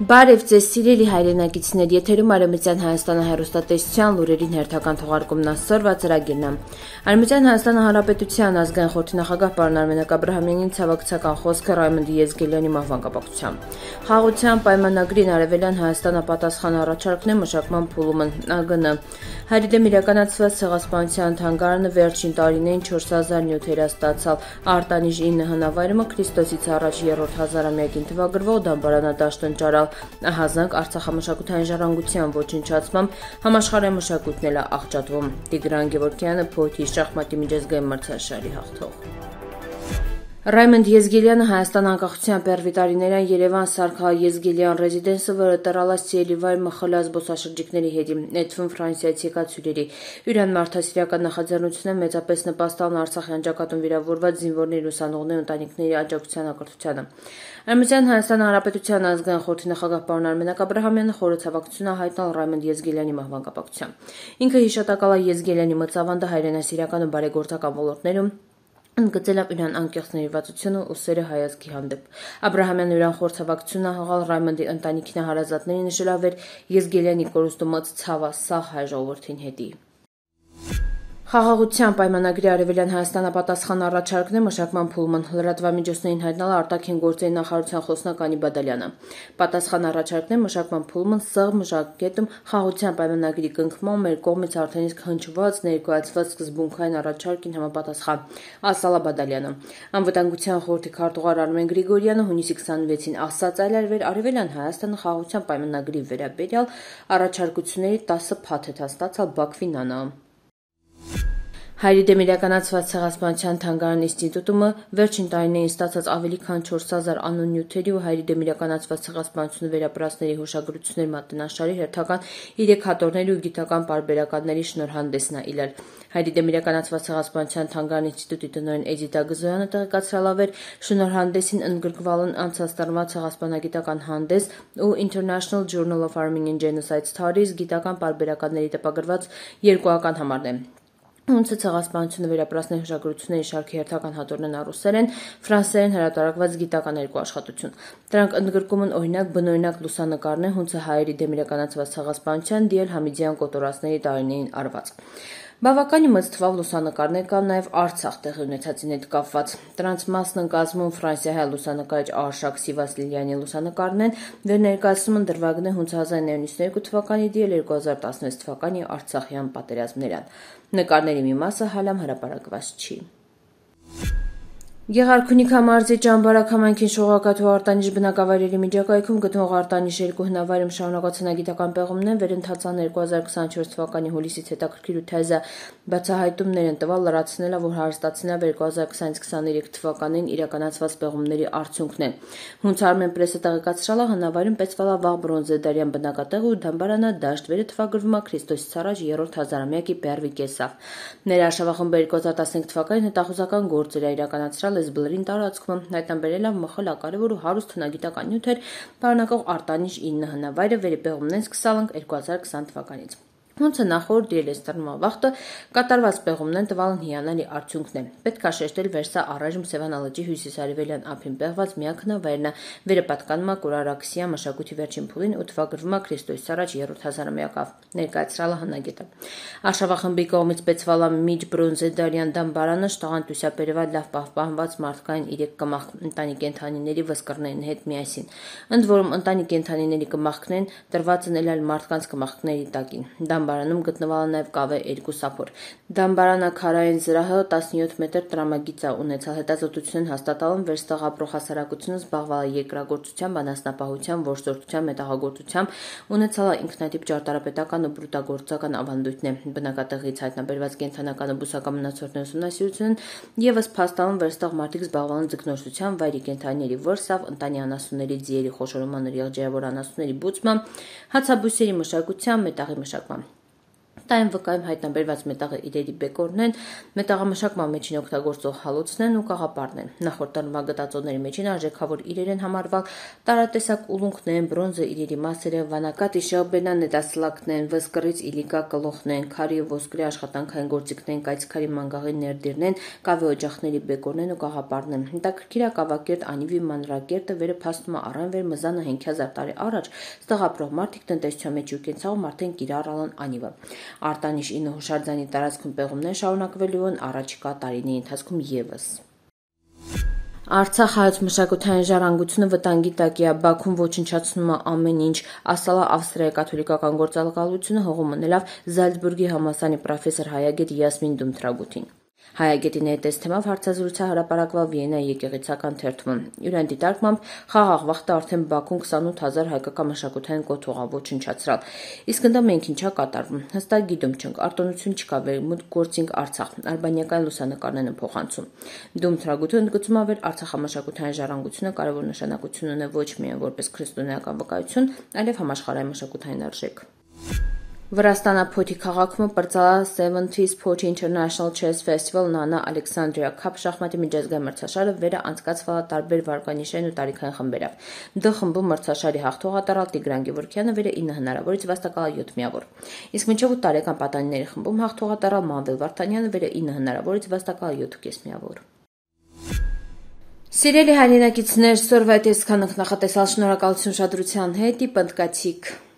Բարև ձեզ սիրելի հայրենակիցներ, եթերում Արևմտյան Հայաստանը հեռուստատեսության լուրերին հերթական թողարկումն ասորվա ծրագիրն է։ Արևմտյան Հայաստանը Հանրապետության ազգային խորհրդի նախագահ պարոն Արմենակ Աբրահամյանին ցավակցական խոսքը Ռայմոնդի Եզգելյանի մահվան կապակցությամբ։ Խաղաղության պայմանագրին Արևելյան Հայաստանը պատասխան առաջարկն է մշակման փուլում ԱԳՆ։ Հայրիդեմ իրականացված ցեղասպանության թանգարանը վերջին տարիներին 4000 նյութեր ստացալ։ Արտանիժ 9 հնավայրումը Քրիստոսից առաջ 3-րդ հազարամյակին թվագրվող դամբարանադաշտ ընճարալ ահազանգ Արցախամշակութային ժառանգության ոչնչացմամբ համաշխարհային մշակույթն էլ աղճատվում։ Տիգրան Գևորգյանը փոթի շախմատի միջազգային մրցաշարի հաղթող։ Ռայմոնդ Եզգելյանը Հայաստան անկախության պերվի տարիներան Երևան Սարգսա Եզգելյան ռեզիդենսը, որը տրալած Սիելիվայր մխլած զբոսաշրջիկների հետ նետվում Ֆրանսիայից եկածյուրերի Յուրան մարդասիրական նախաձեռնությունը մեծապես նպաստան Արցախյան ճակատում վիրավորված զինվորների ուսանողների ընտանիքների աջակցության ակրթությանը։ Արևմտյան Հայաստան Հանրապետության ազգային խորհրդի նախագահ պարոն Արմենակ Աբրահամյանը խորը ցավակցություն հայտնել Ռայմոնդ Եզգելյանի մահվան կապակցությամբ։ Ինքը հիշատակալ է Եզգելյանի մծավանդը հայրենասիրական ու բարեգործական ոլորտներում ընդգծելով իրան անկեղծ ներվածությունը ու սերը հայազգի հանդեպ։ Աբրահամյանը իրան խոր ցավակցություն հաղալ Ռայմոնդի ընտանիքին հարազատներին նշելով էր Եզգելյանի կորուստումած ցավը սաղ հայ ժողովրդին հետի։ Խաղաղության պայմանագրի Արևելյան Հայաստանը պատասխան առաջարկն է մշակման փուլում լրատվամիջոցներին հայտնալ արտաքին գործերի նախարարության խոսնակ Անի Բադալյանը։ Պատասխան առաջարկն է մշակման փուլում սաղ մշակետում խաղաղության պայմանագրի կնքման մեր կողմից արդեն իսկ հնչված ներկայացված սկզբունքային առաջարկին համապատասխան, ասալ է Բադալյանը։ Անվտանգության խորհրդի քարտուղար Արմեն Գրիգորյանը հունիսի 26-ին ասաց այլարվեր Արևելյան Հայաստանը խաղաղության պայմանագրի վերաբերյալ առաջարկությունների 10 փաթեթ ստացալ Բաքվի ՆԱՆԱ։ Հայրիդեմ իրականացված ցեղասպանության թանգարան ինստիտուտումը վերջին տարիներին ստացած ավելի քան 4000 անուն նյութերի ու հայրիդեմ իրականացված ցեղասպանությունը վերապրածների հուշագրությունների մատնաշարի հերթական 3 հատորների ու գիտական պարբերականների շնորհանդեսն է իլել։ Հայրիդեմ իրականացված ցեղասպանության թանգարան ինստիտուտի տնօրեն Էդիտա Գզոյանը տեղեկացրել էր շնորհանդեսին ընդգրկվել են անցած տարվա ցեղասպանագիտական հանդես ու International Journal of Armenian Genocide Studies գիտական պարբերականների տպագրված երկուական համարներ։ Ունցը ցեղասպանությունը վերապրածների հուշագրությունների շարքի հերթական հատորն են ռուսերեն, ֆրանսերեն հրատարակված գիտական երկու աշխատություն։ Դրանք ընդգրկում են օրինակ բնօրինակ լուսանկարներ հունցը հայերի դեմ իրականացված ցեղասպանության դիել Համիդյան կոտորածների տարիներին արված։ Բավականին մեծ թվով լուսանկարներ կան նաև Արցախ տեղի ունեցածին հետ կապված։ Դրանց մասն կազմում ֆրանսիահայ լուսանկարիչ Արշակ Սիվասլիյանի լուսանկարներն են, որ ներկայացնում են դրվագներ հունց 1992 թվականի դիել 2016 թվականի Արցախյան պատերազմներան։ Նկարների մի մասը հալամ հրապարակված չի։ Գեղարքունիք համարզի Ճամբարակ համայնքին շողակաթ ու արտանիշ բնակավայրերի միջակայքում գտնող արտանիշ 2 հնավայրում շարունակված հնագիտական պեղումներն վերընթացան 2024 թվականի հուլիսից հետաքրքիր ու թեզա բացահայտումներ են տվել լրացնելը, որ հարստացնելը 2020-23 թվականին իրականացված պեղումների արդյունքն է։ Հունց Armen Press-ը տեղեկացրել է հնավայրում պետսվալա վաղ բրոնզեդարյան բնակատեղ ու դամբարանադաշտ վերը թվագրվում է Քրիստոսից առաջ 3-րդ հազարամյակի պերվի կեսավ։ Ներաշավախմբը 2015 թվականին հետախուզական գործեր իրականացրել Բլրին տարածքում հայտնաբերել է մխլակարևոր ու հարուստ հնագիտական նյութեր պարունակող արտանիշ 9 հնավայրը վերապեղումն սկսալ ենք 2020 թվականից։ Հունցը նախորդ երեստրմավախտը կատարված պեղումներն տվալ են հիանալի արդյունքներ։ Պետք է շեշտել վերսա առայժմ Սևան ալջի հյուսիսարևելյան ափին պեղված միակ հնավայրն է, վերապատկանում է Կուրարաքսիա մշակույթի վերջին փուլին ու թվագրվում է Քրիստոսից առաջ 3-րդ հազարամյակով, ներկայացրել է հնագետը։ Արշավախմբի կողմից պետսվալա միջ բրոնզեդարյան դամբարանը շտաղանտուսյապերված լավ պահպանված մարդկային 3 կմախ ընտանի կենդանիների վսկռներին հետ միասին։ Ընդ որում ընտանի կենդանիների կմախքներն տրված են այլ մարդկանց կմախքների տակին։ Դամբարանում գտնվել է նաև կավե 2 սափոր։ Դամբարանակարային զրահը 17 մետր տրամագիծ է ունեցել։ Հետազոտությունն հաստատել են վերստեղ ապրող հասարակությունը զբաղվել է երկրագործությամբ, անասնապահությամբ, որսորդությամբ, մետաղագործությամբ, ունեցել է ինքնատիպ ճարտարապետական ու բրուտագործական ավանդույթներ։ Բնակատեղից հայտնաբերված կենդանական ու բուսական մնացորդների ուսումնասիրությունն եւս փաստանում վերստեղ մարդիկ զբաղվել են ձկնորսությամբ, վայրի կենդանիների որսավ, ընտանի անասունների ձիերի խոշորման ու եղջերավոր անասունների բուծմամբ, հացաբույսերի մշակությամբ, մետաղի մշակմամբ։ Տային վկայում հայտնաբերված մետաղը իրերի բեկորն են, մետաղամշակման մեջին օգտագործող հալոցն են ու կաղապարն են։ Նախորդ տարվա գտածոների մեջին արժեքավոր իրեր են համարվալ տարատեսակ ուլունքն են, բրոնզը իրերի մասերը, վանակատի շաբենանետասլակն են, վսկռից իլիկա կլոխն են, քարի ու ոսկրի աշխատանքային գործիքն են, կայծքարի մանգաղի ներդիրն են, կավե օջախների բեկորն են ու կաղապարն են։ Հետաքրքիր է Կավակերտ անիվի մանրակերտը վերը փաստում է առան վեր մզանը 5000 տարի առաջ ստեղ ապրող մարդիկ տնտեսության մեջ ու կենցաղում արդեն կիրառալան անիվը։ Արտանիշ 9 հուշարձանի տարածքում պեղումներ շարունակվելու են առաջիկա տարիների ընթացքում ևս։ Արցախ հայոց մշակութային ժառանգությունը վտանգի տակ է, Բաքուն ոչնչացնում է ամեն ինչ, ասալ է Ավստրիայի կաթոլիկական գործակալությունը հողում մնելով Զալցբուրգի համալսարանի պրոֆեսոր հայագետ Յասմին Դումթրագութին։ Հայագետի ներտես թեմով հարցազրույցը հրապարակվել Վիեննայի եկեղեցական թերթում։ Իրեն դիտարկմամբ խաղաղ վաղտը արդեն Բաքուն 28000 հայկական մշակութային կոթողա ոչնչացրալ։ Իսկ ընդ մենք ինչա կատարվում։ Հստակ գիտում չենք, արտոնություն չկա, վերմուտք գործինք Արցախ, արբանյակային լուսանկարներն են փոխանցում։ Դումթրագութը ընդգծում է, որ Արցախամշակութային ժառանգությունը կարևոր նշանակություն ունի ոչ միայն որպես քրիստոնեական վկայություն, այլև համաշխարհային մշակութային արժեք։ Վրաստանը Փոթի քաղաքում պրծալա 70th Poti International Chess Festival Nana Alexandria Cup շախմատի միջազգային մրցաշարը վերը անցկացվել տարբեր վարկանիշային ու տարիքային խմբերով։ Դ խմբում մրցաշարի հաղթողը դառալ Տիգրան Գևորգյանը վերը 9 հնարավորից վաստակալա 7 միավոր։ Իսկ մինչև 8 տարեկան պատանիների խմբում հաղթողը դառալ Մանվել Վարդանյանը վերը 9 հնարավորից վաստակալա 7.5 միավոր։ Սիրելի հայրենակիցներ, սորվա այդ այսքան նախատեսալ շնորհակալություն ուշադրության հետ, պնդկացիք։